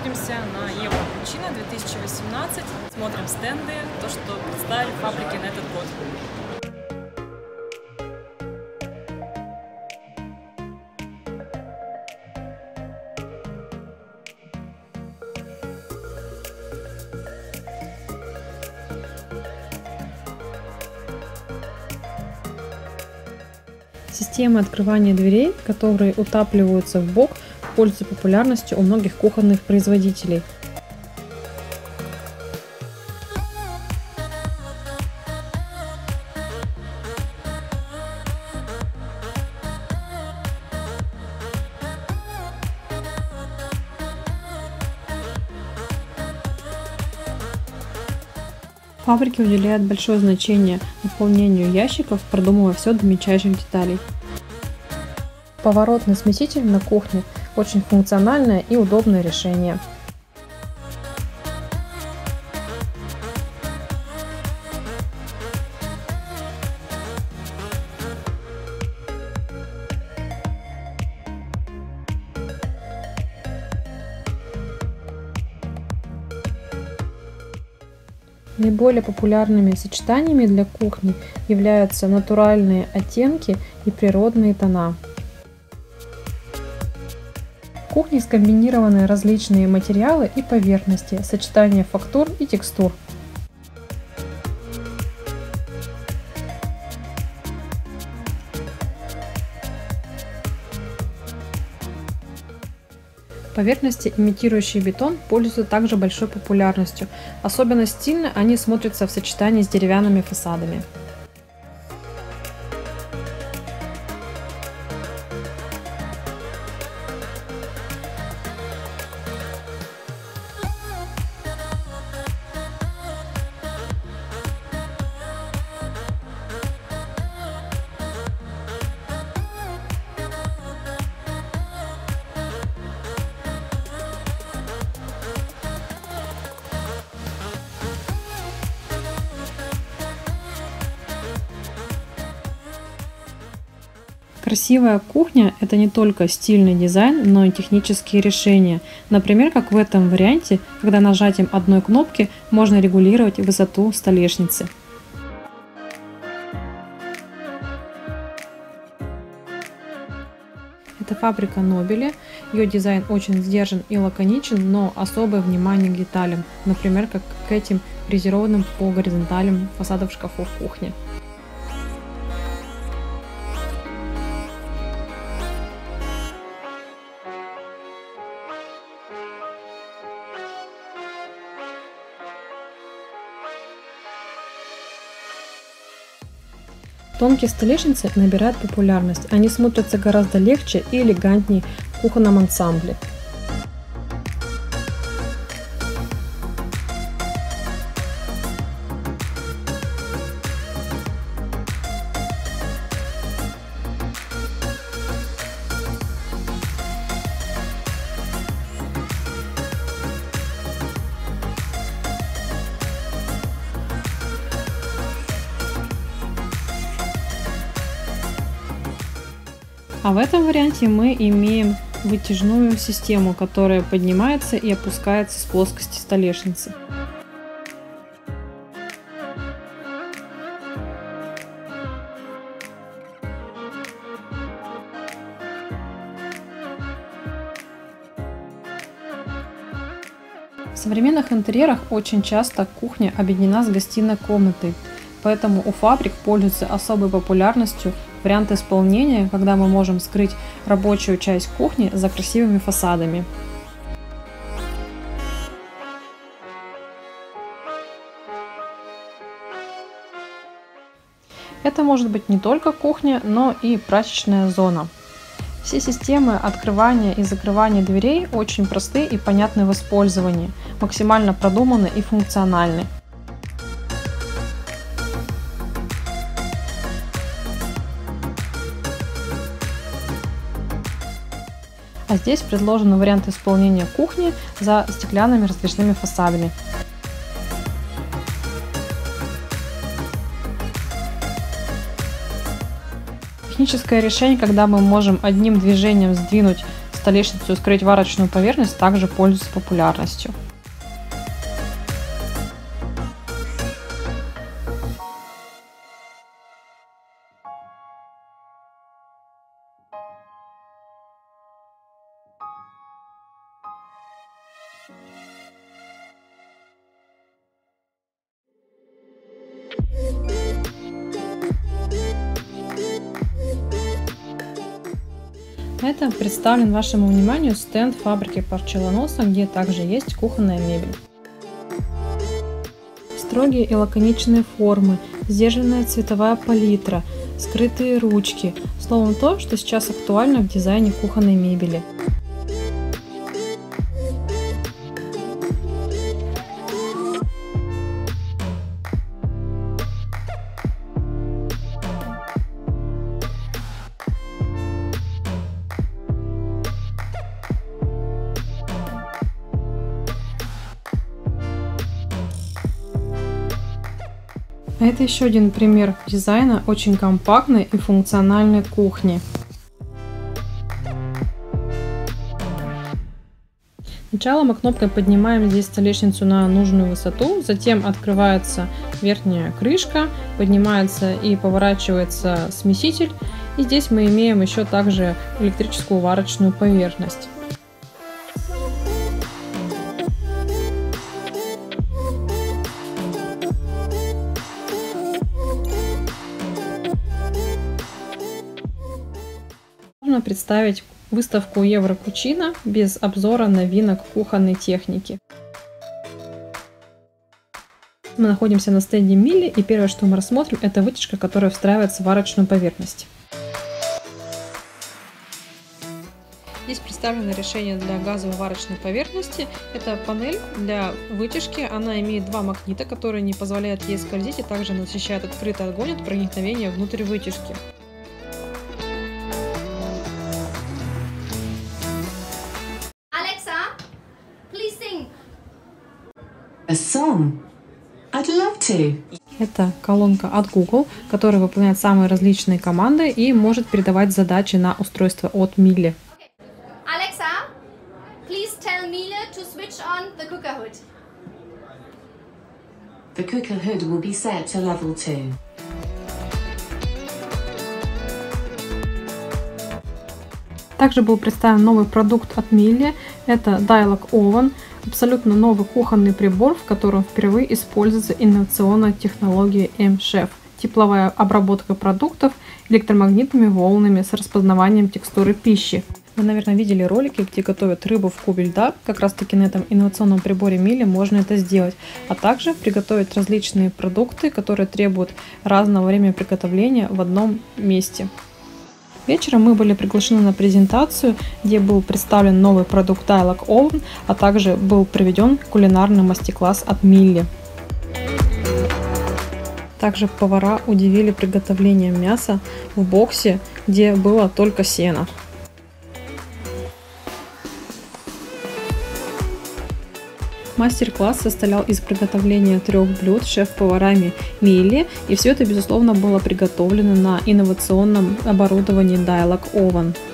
находимся на Евро-Пучино 2018. Смотрим стенды, то, что представили фабрики на этот год. Системы открывания дверей, которые утапливаются в бок, пользуются популярностью у многих кухонных производителей. Фабрики уделяют большое значение наполнению ящиков, продумывая все до мельчайших деталей. Поворотный смеситель на кухне – очень функциональное и удобное решение. Наиболее популярными сочетаниями для кухни являются натуральные оттенки и природные тона. В кухне скомбинированы различные материалы и поверхности, сочетание фактур и текстур. Поверхности, имитирующие бетон, пользуются также большой популярностью. Особенно стильно они смотрятся в сочетании с деревянными фасадами. Красивая кухня – это не только стильный дизайн, но и технические решения. Например, как в этом варианте, когда нажатием одной кнопки можно регулировать высоту столешницы. Это фабрика Nobile. Ее дизайн очень сдержан и лаконичен, но особое внимание к деталям. Например, как к этим фрезерованным по горизонталям фасадов шкафов кухни. Тонкие столешницы набирают популярность, они смотрятся гораздо легче и элегантнее в кухонном ансамбле. А в этом варианте мы имеем вытяжную систему, которая поднимается и опускается с плоскости столешницы. В современных интерьерах очень часто кухня объединена с гостиной комнатой, поэтому у фабрик пользуются особой популярностью варианты исполнения, когда мы можем скрыть рабочую часть кухни за красивыми фасадами. Это может быть не только кухня, но и прачечная зона. Все системы открывания и закрывания дверей очень просты и понятны в использовании, максимально продуманы и функциональны. А здесь предложен вариант исполнения кухни за стеклянными раздвижными фасадами. Техническое решение, когда мы можем одним движением сдвинуть столешницу скрыть варочную поверхность также пользуется популярностью. Это представлен вашему вниманию стенд фабрики Порцеланоса, где также есть кухонная мебель. Строгие и лаконичные формы, сдержанная цветовая палитра, скрытые ручки. Словом, то, что сейчас актуально в дизайне кухонной мебели. А это еще один пример дизайна очень компактной и функциональной кухни. Сначала мы кнопкой поднимаем здесь столешницу на нужную высоту, затем открывается верхняя крышка, поднимается и поворачивается смеситель. И здесь мы имеем еще также электрическую варочную поверхность. Можно представить выставку Еврокучина без обзора новинок кухонной техники. Мы находимся на стенде Miele, и первое, что мы рассмотрим, это вытяжка, которая встраивается в варочную поверхность. Здесь представлено решение для газовой варочной поверхности. Это панель для вытяжки. Она имеет два магнита, которые не позволяют ей скользить, и также защищает открытый огонь от проникновения внутрь вытяжки. A song? I'd love to. Это колонка от Google, которая выполняет самые различные команды и может передавать задачи на устройство от Miele. Alexa, please tell Miele to switch on the cooker hood. The cooker hood will be set to level 2. Также был представлен новый продукт от Miele. Это Dialog Oven. Абсолютно новый кухонный прибор, в котором впервые используется инновационная технология M-Chef. Тепловая обработка продуктов электромагнитными волнами с распознаванием текстуры пищи. Вы, наверное, видели ролики, где готовят рыбу в кубе льда. Как раз таки на этом инновационном приборе Miele можно это сделать. А также приготовить различные продукты, которые требуют разного времени приготовления в одном месте. Вечером мы были приглашены на презентацию, где был представлен новый продукт Dialog Oven, а также был проведен кулинарный мастер-класс от Miele. Также повара удивили приготовлением мяса в боксе, где было только сено. Мастер-класс состоял из приготовления 3 блюд шеф-поварами Miele, и все это, безусловно, было приготовлено на инновационном оборудовании Dialog Oven.